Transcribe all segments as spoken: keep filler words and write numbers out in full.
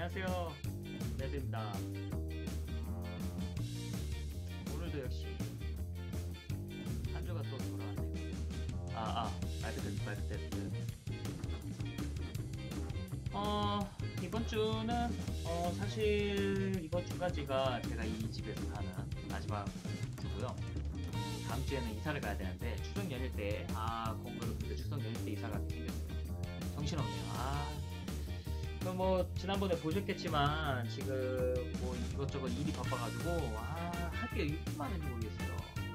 안녕하세요. 레드입니다. 오늘도 역시 한 주가 또 돌아왔네요. 아, 아, 마이크 테스트, 마이크 테스트. 어, 이번 주는, 어, 사실 이번 주까지가 제가 이 집에서 사는 마지막 주고요. 다음 주에는 이사를 가야 되는데, 추석 연휴 때, 아, 공부를 근데 추석 연휴 때 이사 가게 생겼어요. 정신없네요. 아, 그 뭐 지난번에 보셨겠지만 지금 뭐 이것저것 일이 바빠가지고 아 할 게 이렇게 많은지 모르겠어요.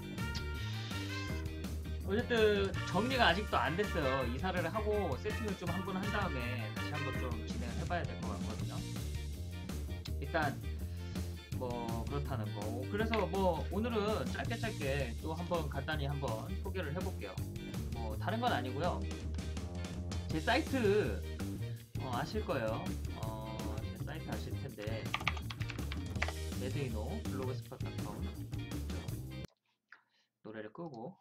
어쨌든 정리가 아직도 안 됐어요. 이사를 하고 세팅을 좀 한 번 한 다음에 다시 한번 좀 진행을 해봐야 될 것 같거든요. 일단 뭐 그렇다는 거. 그래서 뭐 오늘은 짧게 짧게 또 한번 간단히 한번 소개를 해볼게요. 뭐 다른 건 아니고요. 제 사이트 어, 아실 거예요. 어, 제 사이트 아실 텐데 레드이노 블로그스팟 닷컴 노래를 끄고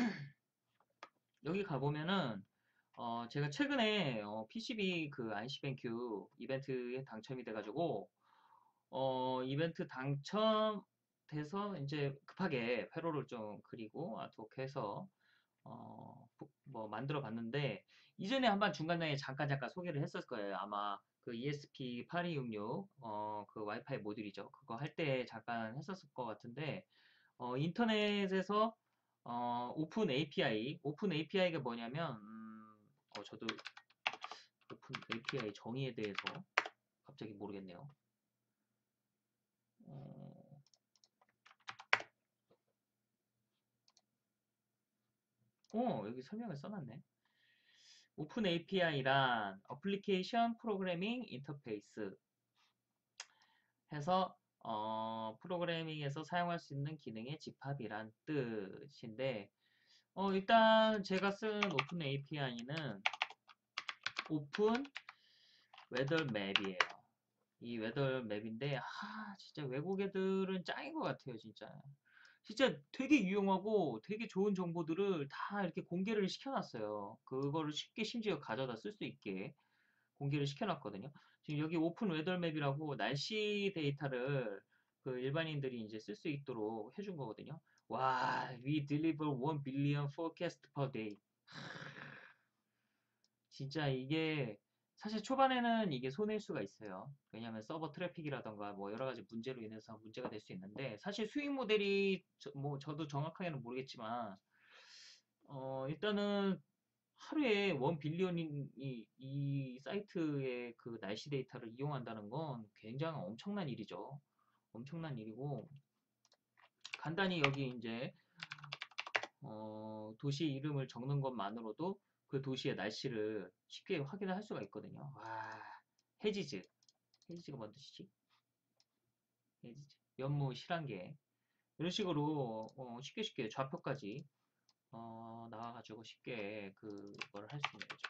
여기 가보면은 어, 제가 최근에 어, 피씨비 그 아이씨뱅큐 이벤트에 당첨이 돼가지고 어, 이벤트 당첨돼서 이제 급하게 회로를 좀 그리고 아트워크해서 어, 뭐 만들어 봤는데 이전에 한번 중간에 잠깐 잠깐 소개를 했을 거예요. 아마 그 이에스피 팔이육육 어, 그 와이파이 모듈이죠. 그거 할 때 잠깐 했었을 것 같은데 어, 인터넷에서 어, 오픈 에이피아이 오픈 에이피아이가 뭐냐면 음, 어, 저도 오픈 에이피아이 정의에 대해서 갑자기 모르겠네요. 어, 어, 여기 설명을 써놨네. 오픈 에이피아이란 어플리케이션 프로그래밍 인터페이스 해서 어, 프로그래밍에서 사용할 수 있는 기능의 집합이란 뜻인데 어, 일단 제가 쓴 오픈 에이피아이는 오픈 웨더 맵이에요. 이 웨더 맵인데 아 진짜 외국 애들은 짱인 것 같아요 진짜. 진짜 되게 유용하고 되게 좋은 정보들을 다 이렇게 공개를 시켜놨어요. 그거를 쉽게 심지어 가져다 쓸 수 있게 공개를 시켜놨거든요. 지금 여기 오픈 웨더 맵이라고 날씨 데이터를 그 일반인들이 이제 쓸 수 있도록 해준 거거든요. 와, we deliver one billion forecast per day. 진짜 이게 사실 초반에는 이게 손해일 수가 있어요. 왜냐하면 서버 트래픽이라던가 뭐 여러 가지 문제로 인해서 문제가 될 수 있는데 사실 수익 모델이 저, 뭐 저도 정확하게는 모르겠지만 어 일단은 하루에 원 빌리언이 이, 이 사이트의 그 날씨 데이터를 이용한다는 건 굉장히 엄청난 일이죠. 엄청난 일이고 간단히 여기 이제 어, 도시 이름을 적는 것만으로도 그 도시의 날씨를 쉽게 확인을 할 수가 있거든요. 와, 해지즈. 해지즈가 뭔 뜻이지? 해지즈. 연무 실한계. 이런 식으로 어, 쉽게 쉽게 좌표까지 어, 나와가지고 쉽게 그걸 할 수 있는 거죠.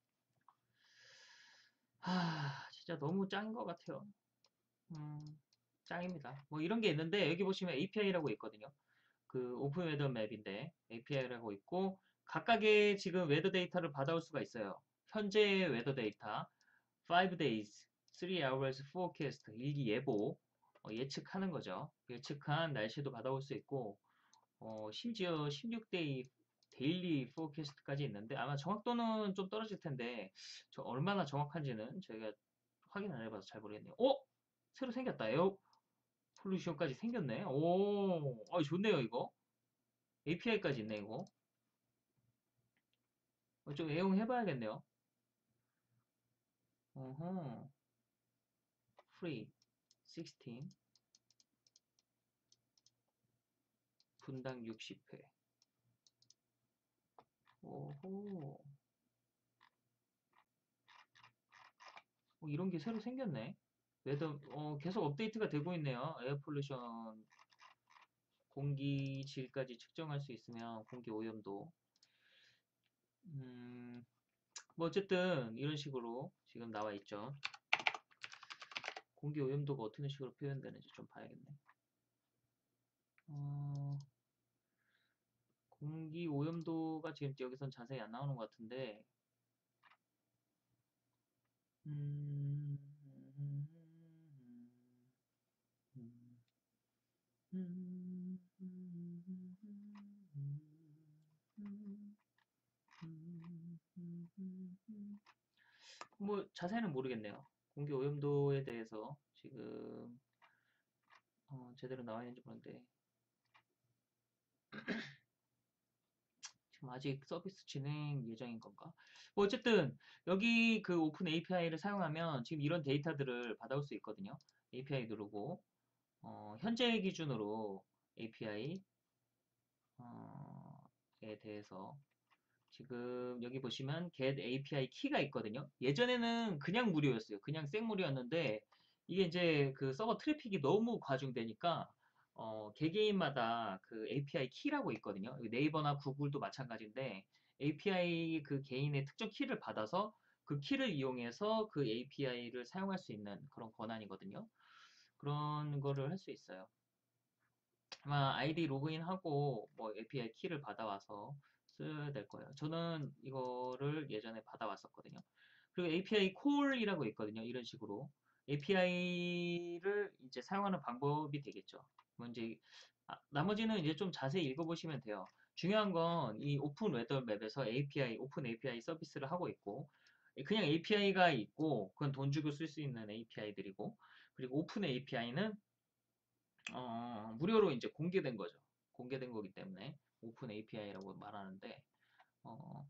하, 진짜 너무 짱인 것 같아요. 음, 짱입니다. 뭐 이런 게 있는데 여기 보시면 에이피아이라고 있거든요. 그 오픈 웨더 맵인데 에이피아이라고 있고 각각의 지금 웨더 데이터를 받아올 수가 있어요. 현재 웨더 데이터 five days, three hours forecast 일기예보 어, 예측하는 거죠. 예측한 날씨도 받아올 수 있고 어, 심지어 십육 데이 데일리 포캐스트까지 있는데 아마 정확도는 좀 떨어질 텐데 저 얼마나 정확한지는 저희가 확인 안 해봐서 잘 모르겠네요. 어? 새로 생겼다. 에어 폴루션까지 생겼네. 오, 어, 좋네요 이거. 에이피아이까지 있네 이거. 어, 좀 애용해봐야겠네요. 어허, 프리, 십육, 분당 육십 회. 오호, 어, 이런 게 새로 생겼네. 웨더, 어, 계속 업데이트가 되고 있네요. 에어 폴루션 공기질까지 측정할 수 있으면 공기 오염도. 음, 뭐 어쨌든 이런 식으로 지금 나와 있죠. 공기 오염도가 어떤 식으로 표현되는지 좀 봐야겠네. 어, 공기 오염도가 지금 여기선 자세히 안 나오는 것 같은데, 음, 뭐 자세히는 모르겠네요. 공기 오염도에 대해서 지금 어, 제대로 나와 있는지 모르는데 지금 아직 서비스 진행 예정인 건가? 뭐 어쨌든 여기 그 오픈 에이피아이를 사용하면 지금 이런 데이터들을 받아올 수 있거든요. 에이피아이 누르고 어, 현재 기준으로 에이피아이 어, 에 대해서 지금 여기 보시면 get 에이피아이 키가 있거든요. 예전에는 그냥 무료였어요. 그냥 생무료였는데 이게 이제 그 서버 트래픽이 너무 과중되니까 어, 개개인마다 그 에이피아이 키라고 있거든요. 네이버나 구글도 마찬가지인데 에이피아이 그 개인의 특정 키를 받아서 그 키를 이용해서 그 에이피아이를 사용할 수 있는 그런 권한이거든요. 그런 거를 할 수 있어요. 아마 아이디 로그인하고 뭐 에이피아이 키를 받아와서 써야 될 거예요. 저는 이거를 예전에 받아왔었거든요. 그리고 에이피아이 콜이라고 있거든요. 이런 식으로 에이피아이를 이제 사용하는 방법이 되겠죠. 뭐 이제 아, 나머지는 이제 좀 자세히 읽어보시면 돼요. 중요한 건 이 오픈 웨더 맵에서 에이피아이, 오픈 에이피아이 서비스를 하고 있고 그냥 에이피아이가 있고 그건 돈 주고 쓸 수 있는 에이피아이들이고 그리고 오픈 에이피아이는 어, 무료로 이제 공개된 거죠. 공개된 거기 때문에 오픈 에이피아이라고 말하는데 어,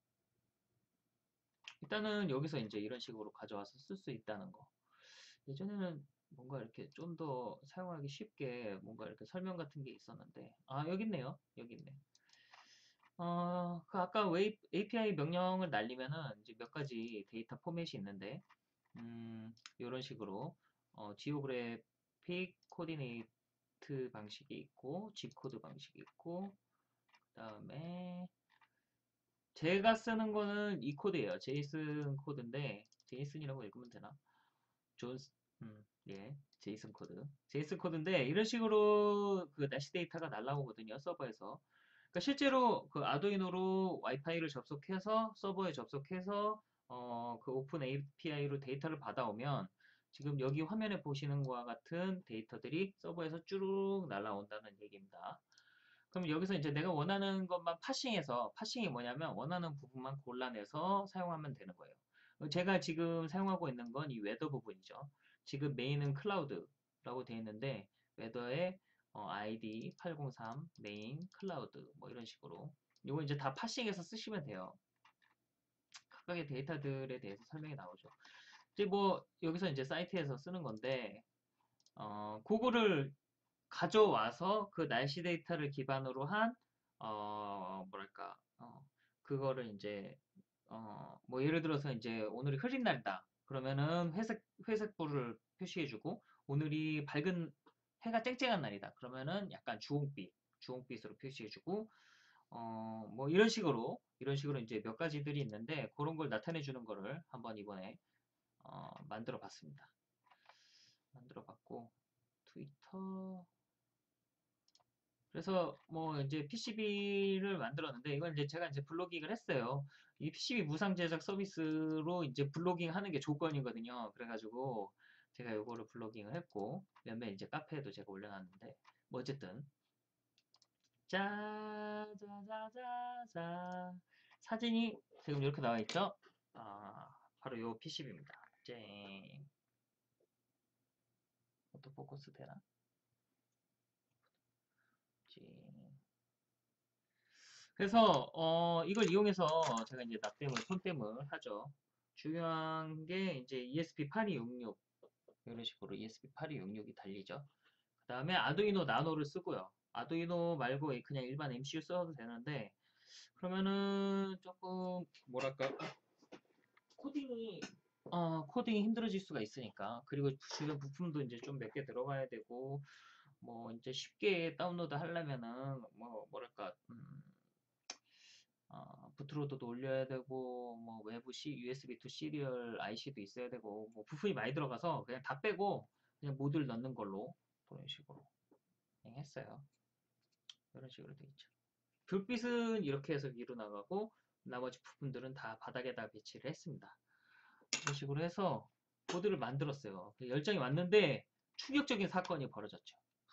일단은 여기서 이제 이런 식으로 가져와서 쓸 수 있다는 거. 예전에는 뭔가 이렇게 좀 더 사용하기 쉽게 뭔가 이렇게 설명 같은 게 있었는데 아 여기 있네요. 여기 있네. 어, 그 아까 웨이, 에이피아이 명령을 날리면은 이제 몇 가지 데이터 포맷이 있는데 음, 이런 식으로 어, 지오그래픽 코디네이트 방식이 있고 G코드 방식이 있고 그 다음에 제가 쓰는 거는 이 코드예요. 제이슨 코드인데 제이슨이라고 읽으면 되나? 존스 음, 예, 제이슨 코드. 제이슨 코드인데 이런 식으로 그 내시 데이터가 날라오거든요. 서버에서. 그러니까 실제로 그 아두이노로 와이파이를 접속해서 서버에 접속해서 어, 그 오픈 에이피아이로 데이터를 받아오면 지금 여기 화면에 보시는 것과 같은 데이터들이 서버에서 쭈룩 날라온다는 얘기입니다. 그럼 여기서 이제 내가 원하는 것만 파싱해서, 파싱이 뭐냐면 원하는 부분만 골라내서 사용하면 되는 거예요. 제가 지금 사용하고 있는 건 이 웨더 부분이죠. 지금 메인은 클라우드라고 되어 있는데, 웨더에 어, 아이디 팔공삼 메인 클라우드 뭐 이런 식으로. 이거 이제 다 파싱해서 쓰시면 돼요. 각각의 데이터들에 대해서 설명이 나오죠. 이제 뭐 여기서 이제 사이트에서 쓰는 건데, 어, 그거를 가져와서 그 날씨 데이터를 기반으로 한, 어, 뭐랄까, 어, 그거를 이제, 어, 뭐 예를 들어서 이제 오늘이 흐린 날이다. 그러면은 회색, 회색불을 표시해주고, 오늘이 밝은 해가 쨍쨍한 날이다. 그러면은 약간 주홍빛, 주홍빛으로 표시해주고, 어, 뭐 이런 식으로, 이런 식으로 이제 몇 가지들이 있는데, 그런 걸 나타내주는 거를 한번 이번에, 어, 만들어 봤습니다. 만들어 봤고, 트위터, 그래서 뭐 이제 피씨비를 만들었는데 이건 이제 제가 이제 블로깅을 했어요. 이 피씨비 무상 제작 서비스로 이제 블로깅 하는 게 조건이거든요. 그래가지고 제가 요거를 블로깅을 했고 몇몇 이제 카페에도 제가 올려놨는데 뭐 어쨌든 짜자자자자 사진이 지금 이렇게 나와 있죠? 아 바로 요 피씨비입니다. 쨍 오토포커스 되나? 쨍 그래서 어, 이걸 이용해서 제가 이제 납땜을, 손땜을 하죠. 중요한 게 이제 이에스피 팔이육육 이런 식으로 이에스피 팔이육육이 달리죠. 그 다음에 아두이노 나노를 쓰고요. 아두이노 말고 그냥 일반 엠씨유 써도 되는데 그러면은 조금 뭐랄까 코딩이 어, 코딩이 힘들어질 수가 있으니까 그리고 주변 부품도 이제 좀 몇 개 들어가야 되고 뭐 이제 쉽게 다운로드 하려면은 뭐 뭐랄까 음, 어, 부트로드도 올려야 되고 뭐 외부 C, 유에스비 투 시리얼 아이씨도 있어야 되고 뭐 부품이 많이 들어가서 그냥 다 빼고 그냥 모듈 넣는 걸로 그런 식으로 그냥 했어요. 이런 식으로 돼 있죠. 불빛은 이렇게 해서 위로 나가고 나머지 부품들은 다 바닥에다 배치를 했습니다. 이런 식으로 해서 보드를 만들었어요. 열정이 왔는데 충격적인 사건이 벌어졌죠.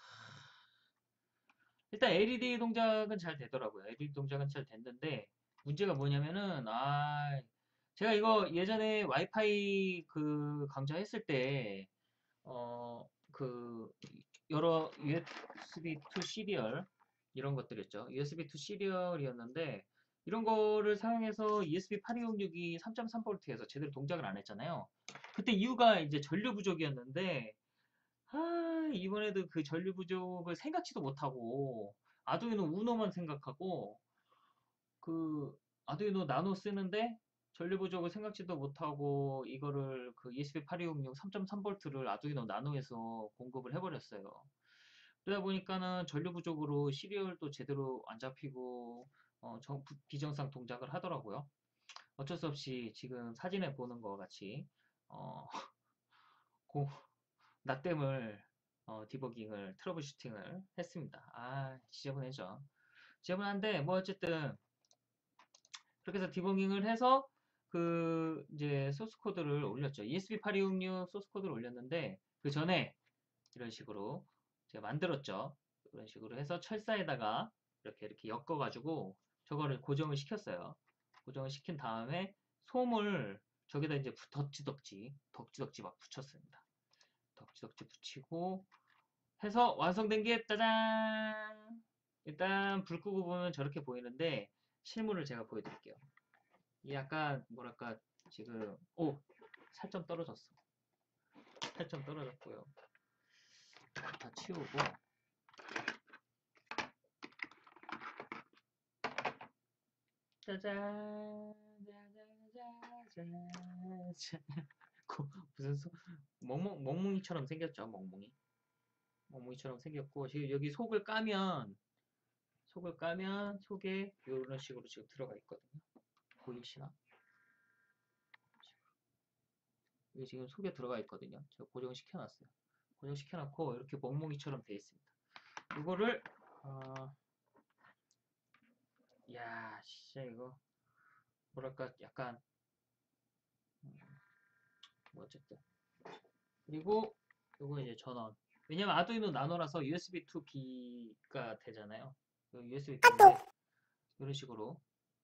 일단 엘이디 동작은 잘 되더라고요. 엘이디 동작은 잘 됐는데 문제가 뭐냐면은 아 제가 이거 예전에 와이파이 그 강좌했을 때, 어, 그, 여러 유에스비 투 시리얼, 이런 것들이었죠. 유에스비 투 시리얼이었는데, 이런 거를 사용해서 이에스피 팔이공육이 삼 점 삼 볼트에서 제대로 동작을 안 했잖아요. 그때 이유가 이제 전류 부족이었는데, 아, 이번에도 그 전류 부족을 생각지도 못하고, 아두이노 우노만 생각하고, 그 아두이노 나노 쓰는데 전류 부족을 생각지도 못하고 이거를 그 이에스피 팔이공육 삼 점 삼 볼트를 아두이노 나노에서 공급을 해버렸어요. 그러다 보니까는 전류 부족으로 시리얼도 제대로 안 잡히고 어, 정- 부- 비정상 동작을 하더라고요. 어쩔 수 없이 지금 사진에 보는 것 같이 어, 고, 나댐을 어, 디버깅을 트러블 슈팅을 했습니다. 아, 지저분해져. 지저분한데 뭐 어쨌든 그렇게 해서 디버깅을 해서 그 이제 소스 코드를 올렸죠. 이에스피 팔이공육 소스 코드를 올렸는데 그 전에 이런 식으로 제가 만들었죠. 이런 식으로 해서 철사에다가 이렇게 이렇게 엮어가지고 저거를 고정을 시켰어요. 고정을 시킨 다음에 솜을 저기다 이제 덕지덕지 덕지덕지 막 붙였습니다. 덕지덕지 붙이고 해서 완성된 게 짜잔! 일단 불 끄고 보면 저렇게 보이는데 실물을 제가 보여드릴게요. 이게 약간 뭐랄까 지금 오 살점 떨어졌어. 살점 떨어졌고요. 다 치우고 짜잔 짜자자자자 무슨 소 멍멍 멍뭉이처럼 생겼죠. 멍뭉이 멍뭉이처럼 생겼고 지금 여기 속을 까면 속을 까면 속에 이런 식으로 지금 들어가 있거든요. 보이시나? 이게 지금 속에 들어가 있거든요. 제가 고정시켜 놨어요. 고정시켜 놓고 이렇게 멍멍이처럼 되어 있습니다. 이거를 어, 야, 진짜 이거 뭐랄까 약간 음, 뭐 어쨌든 그리고 이거 이제 전원. 왜냐면 아두이노 나노라서 유에스비 투 비가 되잖아요. 유에스비 비인데 이런 식으로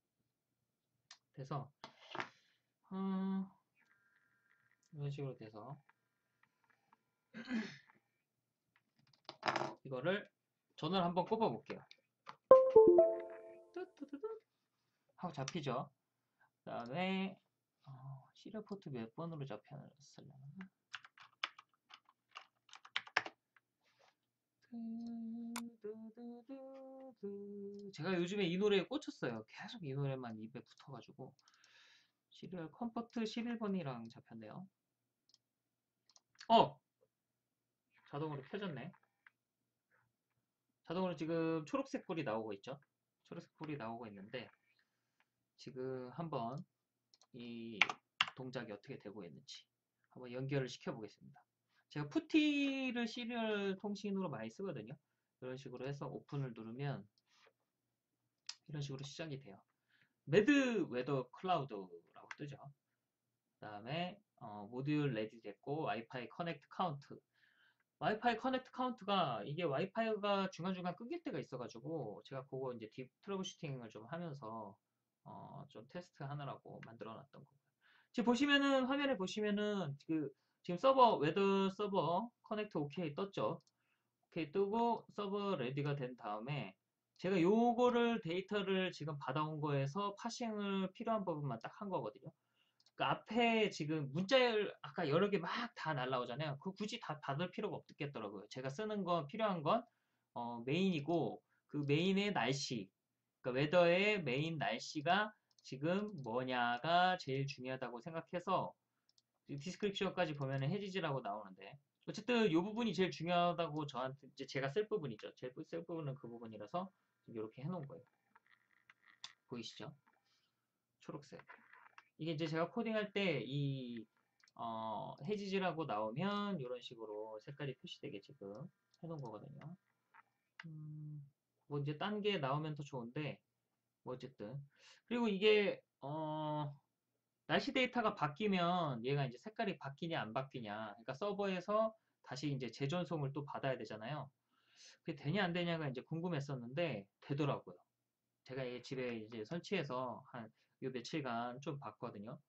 돼서 음, 이런 식으로 돼서 이거를 전원을 한번 꼽아 볼게요. 하고 잡히죠. 그 다음에 어, 시리얼 포트 몇 번으로 잡혔을려나? 제가 요즘에 이 노래에 꽂혔어요. 계속 이 노래만 입에 붙어가지고 시리얼 컴포트 십일 번이랑 잡혔네요. 어! 자동으로 켜졌네. 자동으로 지금 초록색 불이 나오고 있죠. 초록색 불이 나오고 있는데 지금 한번 이 동작이 어떻게 되고 있는지 한번 연결을 시켜 보겠습니다. 제가 푸티를 시리얼 통신으로 많이 쓰거든요. 이런 식으로 해서 오픈을 누르면 이런 식으로 시작이 돼요. 매드 웨더 클라우드라고 뜨죠. 그 다음에 어, 모듈 레디 됐고 와이파이 커넥트 카운트. 와이파이 커넥트 카운트가 이게 와이파이가 중간중간 끊길 때가 있어가지고 제가 그거 이제 딥 트러블 슈팅을 좀 하면서 어, 좀 테스트 하느라고 만들어 놨던 거고요. 지금 보시면은 화면에 보시면은 그 지금 서버 웨더 서버 커넥트 오케이 떴죠. 오케이 뜨고 서버 레디가 된 다음에 제가 요거를 데이터를 지금 받아온 거에서 파싱을 필요한 부분만 딱 한 거거든요. 그 앞에 지금 문자열 아까 여러 개 막 다 날라오잖아요. 그 굳이 다 받을 필요가 없겠더라고요. 제가 쓰는 건 필요한 건 어, 메인이고 그 메인의 날씨, 그러니까 웨더의 메인 날씨가 지금 뭐냐가 제일 중요하다고 생각해서 디스크립션까지 보면은 해지지라고 나오는데 어쨌든 이 부분이 제일 중요하다고 저한테 이제 제가 쓸 부분이죠. 제일 쓸 부분은 그 부분이라서 이렇게 해놓은 거예요. 보이시죠? 초록색. 이게 이제 제가 코딩할 때 이 어, 해지지라고 나오면 이런 식으로 색깔이 표시되게 지금 해놓은 거거든요. 음, 뭐 이제 딴 게 나오면 더 좋은데 뭐 어쨌든 그리고 이게 어, 날씨 데이터가 바뀌면 얘가 이제 색깔이 바뀌냐 안 바뀌냐 그러니까 서버에서 다시 이제 재전송을 또 받아야 되잖아요. 그게 되냐 안 되냐가 이제 궁금했었는데 되더라고요. 제가 이 집에 이제 설치해서 한 요 며칠간 좀 봤거든요.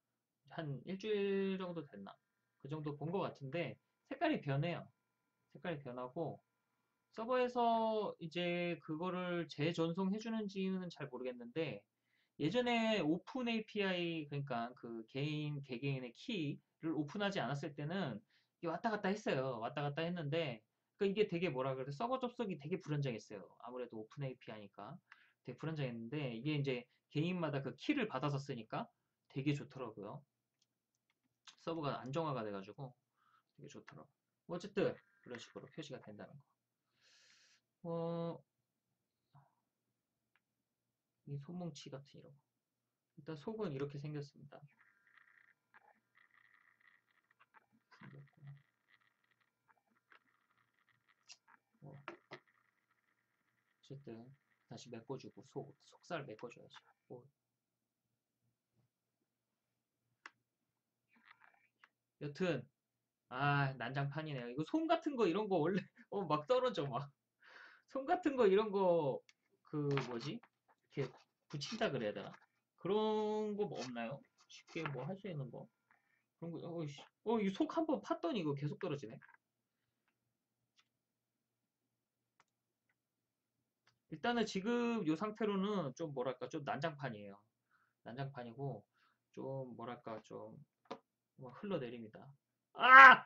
한 일주일 정도 됐나? 그 정도 본 것 같은데 색깔이 변해요. 색깔이 변하고 서버에서 이제 그거를 재전송해 주는지는 잘 모르겠는데 예전에 오픈 에이피아이 그러니까 그 개인 개개인의 키를 오픈하지 않았을 때는 이게 왔다 갔다 했어요. 왔다 갔다 했는데 그 이게 되게 뭐라 그래 서버 접속이 되게 불안정했어요. 아무래도 오픈 에이피아이니까 되게 불안정했는데 이게 이제 개인마다 그 키를 받아서 쓰니까 되게 좋더라고요. 서버가 안정화가 돼가지고 되게 좋더라고. 뭐 어쨌든 그런 식으로 표시가 된다는 거. 어, 이 소뭉치 같은 이런 거. 일단 속은 이렇게 생겼습니다. 생겼고. 어, 어쨌든 다시 메꿔주고 속 속살 메꿔줘야지. 뭐. 여튼 아 난장판이네요. 이거 솜 같은 거 이런 거 원래 어 막 떨어져 막 솜 같은 거 이런 거 그 뭐지 이렇게 붙인다 그래야 되나? 그런 거 뭐 없나요? 쉽게 뭐 할 수 있는 거 그런 거 어이씨 어이 속 한번 팠더니 이거 계속 떨어지네. 일단은 지금 이 상태로는 좀 뭐랄까 좀 난장판이에요. 난장판이고 좀 뭐랄까 좀 흘러내립니다. 아!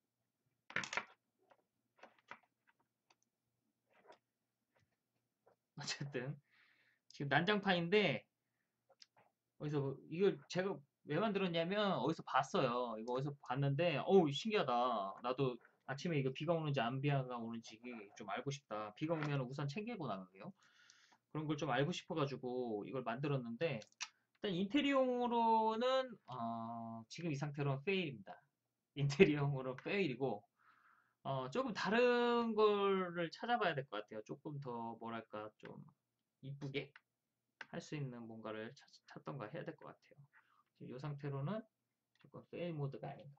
어쨌든 지금 난장판인데 어디서 뭐 이걸 제가 왜 만들었냐면 어디서 봤어요. 이거 어디서 봤는데 어우 신기하다. 나도 아침에 이거 비가 오는지 안 비가 오는지 좀 알고 싶다. 비가 오면 우산 챙기고 나가게요. 그런 걸 좀 알고 싶어가지고 이걸 만들었는데 일단 인테리어용으로는 어, 지금 이 상태로는 페일입니다. 인테리어용으로 페일이고 어, 조금 다른 거를 찾아봐야 될 것 같아요. 조금 더 뭐랄까 좀 이쁘게 할 수 있는 뭔가를 찾, 찾던가 해야 될 것 같아요. 지금 이 상태로는 조금 페일 모드가 아닌가.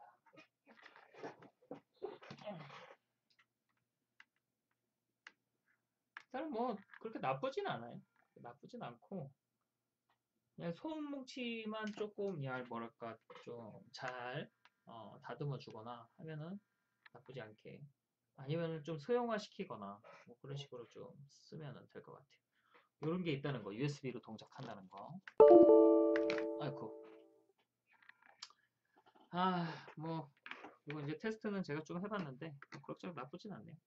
일단 뭐 그렇게 나쁘진 않아요. 나쁘진 않고 그냥 손뭉치만 조금 야 뭐랄까 좀 잘 어, 다듬어 주거나 하면은 나쁘지 않게 아니면 좀 소형화 시키거나 뭐 그런 식으로 좀 쓰면 될 것 같아요. 이런 게 있다는 거 유에스비로 동작한다는 거. 아이고 아 뭐 이거 이제 테스트는 제가 좀 해봤는데 뭐 그렇게 나쁘진 않네요.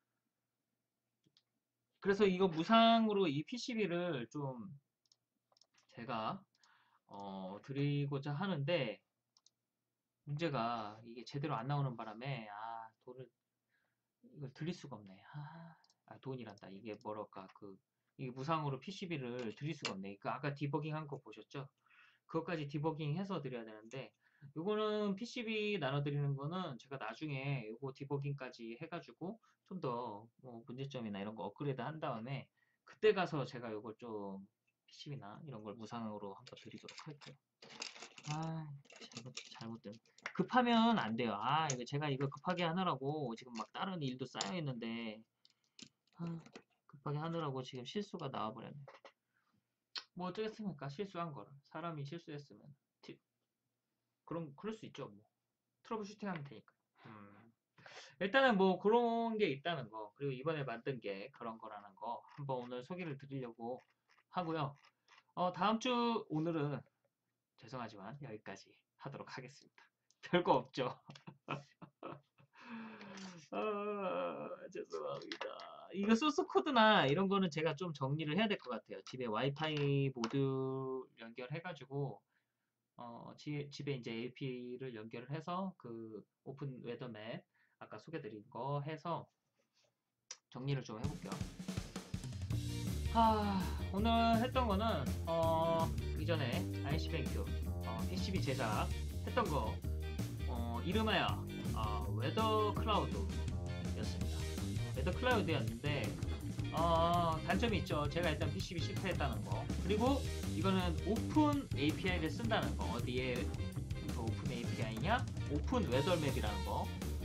그래서 이거 무상으로 이 피시비를 좀 제가 어, 드리고자 하는데 문제가 이게 제대로 안 나오는 바람에 아 돈을 이걸 드릴 수가 없네. 아, 아, 돈이란다. 이게 뭐랄까 그 이게 무상으로 피시비를 드릴 수가 없네. 그 아까 디버깅 한 거 보셨죠? 그것까지 디버깅 해서 드려야 되는데 요거는 피시비 나눠드리는 거는 제가 나중에 요거 디버깅까지 해가지고 좀 더 뭐 문제점이나 이런 거 업그레이드 한 다음에 그때 가서 제가 요걸 좀 피시비나 이런 걸 무상으로 한번 드리도록 할게요. 아, 잘못, 잘못된. 급하면 안 돼요. 아, 이거 제가 이거 급하게 하느라고 지금 막 다른 일도 쌓여 있는데, 아, 급하게 하느라고 지금 실수가 나와버렸네. 뭐 어쩌겠습니까? 실수한 거라. 사람이 실수했으면. 티- 그런, 그럴 수 있죠. 뭐. 트러블 슈팅 하면 되니까. 음. 일단은 뭐 그런 게 있다는 거. 그리고 이번에 만든 게 그런 거라는 거. 한번 오늘 소개를 드리려고 하고요. 어, 다음 주 오늘은 죄송하지만 여기까지 하도록 하겠습니다. 별거 없죠. 아, 죄송합니다. 이거 소스 코드나 이런 거는 제가 좀 정리를 해야 될 것 같아요. 집에 와이파이 모듈 연결해가지고 어, 지, 집에 이제 에이피를 연결을 해서 그 오픈 웨더맵 아까 소개드린 거 해서 정리를 좀 해볼게요. 아, 오늘 했던 거는 어, 이전에 아이씨뱅큐 어, 피시비 제작 했던 거 어, 이름하여 어, 웨더 클라우드였습니다. 웨더 클라우드였는데 어, 단점이 있죠. 제가 일단 피시비 실패했다는 거. 그리고 이거는 오픈 에이피아이를 쓴다는 거. 어디에 그 오픈 에이피아이냐? 오픈 웨더맵이라는 거.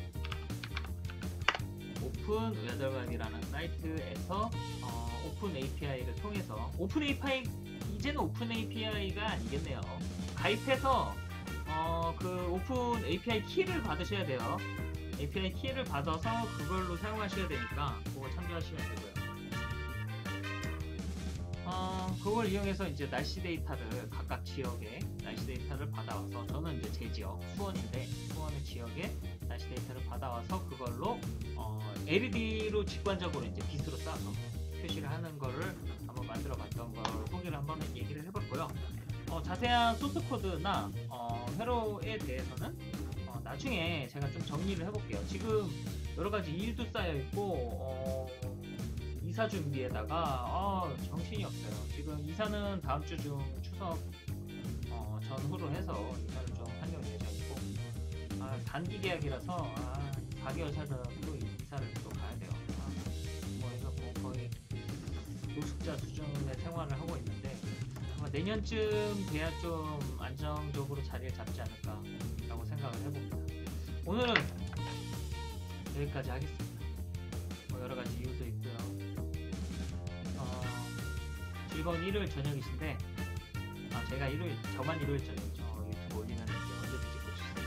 오픈 웨더맵이라는 사이트에서 어, 오픈 에이피아이를 통해서 오픈 에이피아이 이제는 오픈 에이피아이가 아니겠네요. 가입해서 어, 어, 그 오픈 에이피아이 키를 받으셔야 돼요. 에이피아이 키를 받아서 그걸로 사용하셔야 되니까 그거 참조하시면 되고요. 어, 그걸 이용해서 이제 날씨 데이터를 각각 지역에 날씨 데이터를 받아와서, 저는 이제 제 지역 수원인데 수원의 지역에 날씨 데이터를 받아와서 그걸로 어, 엘이디로 직관적으로 이제 빛으로 쏴서 표시를 하는 거를 한번 만들어 봤던 걸 후기를 한번 얘기를 해봤고요. 어, 자세한 소스 코드나 어, 회로에 대해서는 어, 나중에 제가 좀 정리를 해볼게요. 지금 여러 가지 일도 쌓여 있고 어, 이사 준비에다가 아, 정신이 없어요. 지금 이사는 다음 주 중 추석 어, 전후로 해서 이사를 좀 하려고 예정이고, 아, 단기 계약이라서 아, 사 개월 살다 또 이사를 또 가야 돼요. 아, 뭐 이거 뭐 거의 노숙자 수준의 생활을 하고 있는데 아마 내년쯤 돼야 좀 안정적으로 자리를 잡지 않을까라고 생각을 해봅니다. 오늘은 여기까지 하겠습니다. 뭐 여러 가지 이유도 있고요. 어, 즐거운 일요일 저녁이신데, 아, 제가 일요일, 저만 일요일 저녁이죠. 유튜브 올리면 이제 언제든지 보실 수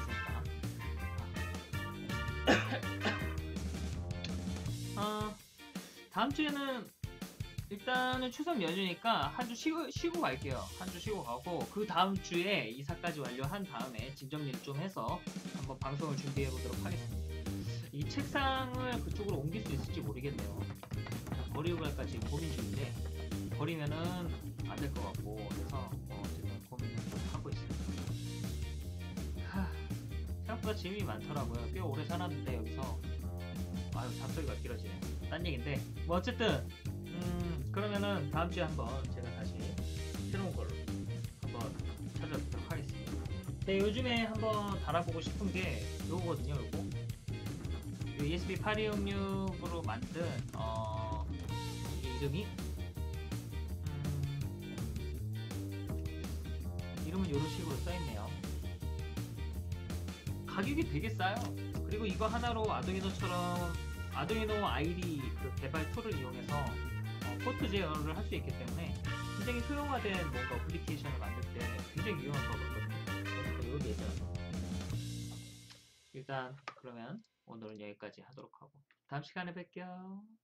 있으니까. 어, 다음 주에는 일단은 추석 연휴니까 한 주 쉬고, 쉬고 갈게요. 한 주 쉬고 가고, 그 다음 주에 이사까지 완료한 다음에 짐 정리를 좀 해서 한번 방송을 준비해 보도록 하겠습니다. 이 책상을 그쪽으로 옮길 수 있을지 모르겠네요. 버리고 갈까 지금 고민 중인데, 버리면은 안 될 것 같고, 그래서 어, 지금 고민을 좀 하고 있습니다. 하, 생각보다 짐이 많더라고요. 꽤 오래 살았는데 여기서 아유, 잡소리가 길어지네. 딴 얘기인데, 뭐 어쨌든 음, 그러면은 다음 주에 한번 제가 다시 새로운 걸로 한번 찾아뵙도록 하겠습니다. 네, 요즘에 한번 달아보고 싶은 게 요거거든요. 요거 유에스비 팔이육육으로 만든 어, 이게 이름이 음, 이름은 이런 식으로 써있네요. 가격이 되게 싸요. 그리고 이거 하나로 아두이노처럼 아두이노 아이디 그 개발 툴을 이용해서 어, 포트 제어를 할 수 있기 때문에 굉장히 소형화된 뭔가 어플리케이션을 만들 때 굉장히 유용할 것 같거든요. 그래서 이렇게 예전 일단 그러면 오늘은 여기까지 하도록 하고 다음 시간에 뵐게요.